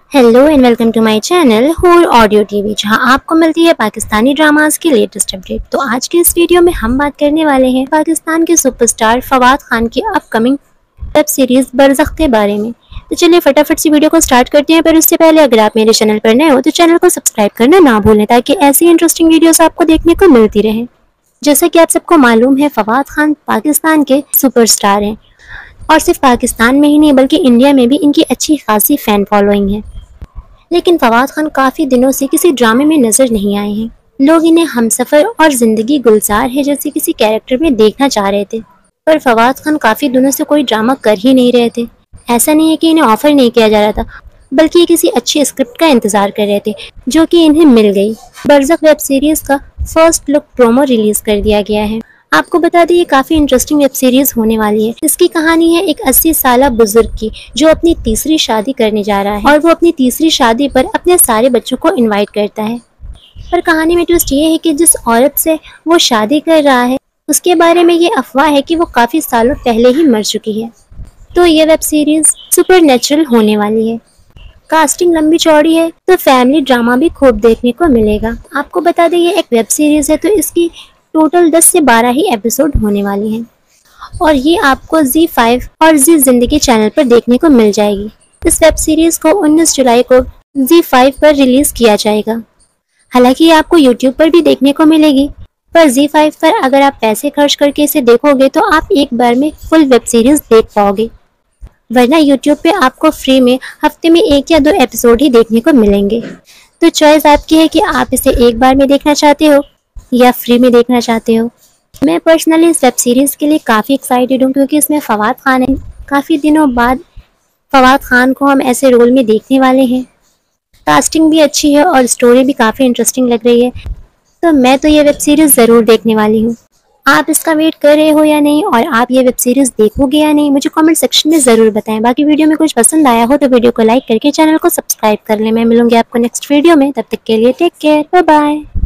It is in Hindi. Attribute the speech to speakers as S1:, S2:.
S1: Hello and welcome to my channel Hoor audio TV, जहां आपको मिलती है पाकिस्तानी ड्रामास की लेटेस्ट अपडेट। तो आज के इस वीडियो में हम बात करने वाले हैं पाकिस्तान के सुपरस्टार फवाद खान की अपकमिंग वेब सीरीज बरज़ख के बारे में। तो चलिए फटाफट से वीडियो को स्टार्ट करते हैं। पर उससे पहले अगर आप मेरे चैनल पर नए हो तो चैनल को सब्सक्राइब करना ना भूलें, ताकि ऐसी इंटरेस्टिंग वीडियोस आपको देखने को मिलती रहे। जैसा कि आप सबको मालूम है, फवाद खान पाकिस्तान के सुपरस्टार हैं और सिर्फ पाकिस्तान में ही नहीं बल्कि इंडिया में भी इनकी अच्छी खासी फैन फॉलोइंग है। लेकिन फवाद खान काफ़ी दिनों से किसी ड्रामे में नजर नहीं आए हैं। लोग इन्हें हमसफ़र और ज़िंदगी गुलजार है जैसे किसी कैरेक्टर में देखना चाह रहे थे, पर फवाद खान काफ़ी दिनों से कोई ड्रामा कर ही नहीं रहे थे। ऐसा नहीं है कि इन्हें ऑफर नहीं किया जा रहा था, बल्कि ये किसी अच्छी स्क्रिप्ट का इंतज़ार कर रहे थे, जो कि इन्हें मिल गई। बरज़ख वेब सीरीज़ का फर्स्ट लुक प्रोमो रिलीज़ कर दिया गया है। आपको बता दें, ये काफ़ी इंटरेस्टिंग वेब सीरीज़ होने वाली है। इसकी कहानी है एक 80 साल बुजुर्ग की, जो अपनी तीसरी शादी करने जा रहा है और वो अपनी तीसरी शादी पर अपने सारे बच्चों को इनवाइट करता है। पर कहानी में ट्विस्ट ये है कि जिस औरत से वो शादी कर रहा है उसके बारे में ये अफवाह है कि वो काफ़ी सालों पहले ही मर चुकी है। तो ये वेब सीरीज़ सुपर नेचुरल होने वाली है। कास्टिंग लंबी चौड़ी है, तो फैमिली ड्रामा भी खूब देखने को मिलेगा। आपको बता दें, ये एक वेब सीरीज़ है, तो इसकी टोटल 10 से 12 ही एपिसोड होने वाले हैं और ये आपको ZEE5 और जी जिंदगी चैनल पर देखने को मिल जाएगी। इस वेब सीरीज को 19 जुलाई को ZEE5 पर रिलीज किया जाएगा। हालांकि ये आपको YouTube पर भी देखने को मिलेगी, पर ZEE5 पर अगर आप पैसे खर्च करके इसे देखोगे तो आप एक बार में फुल वेब सीरीज देख पाओगे, वरना YouTube पे आपको फ्री में हफ्ते में 1 या 2 एपिसोड ही देखने को मिलेंगे। तो चॉइस आपकी है कि आप इसे एक बार में देखना चाहते हो या फ्री में देखना चाहते हो। मैं पर्सनली इस वेब सीरीज़ के लिए काफ़ी एक्साइटेड हूँ, क्योंकि इसमें फवाद खान है। काफ़ी दिनों बाद फवाद खान को हम ऐसे रोल में देखने वाले हैं। कास्टिंग भी अच्छी है और स्टोरी भी काफ़ी इंटरेस्टिंग लग रही है, तो मैं तो ये वेब सीरीज़ ज़रूर देखने वाली हूँ। आप इसका वेट कर रहे हो या नहीं, और आप ये वेब सीरीज़ देखोगे या नहीं, मुझे कमेंट सेक्शन में ज़रूर बताएं। बाकी वीडियो में कुछ पसंद आया हो तो वीडियो को लाइक करके चैनल को सब्सक्राइब कर लें। मैं मिलूंगी आपको नेक्स्ट वीडियो में, तब तक के लिए टेक केयर, बाय बाय।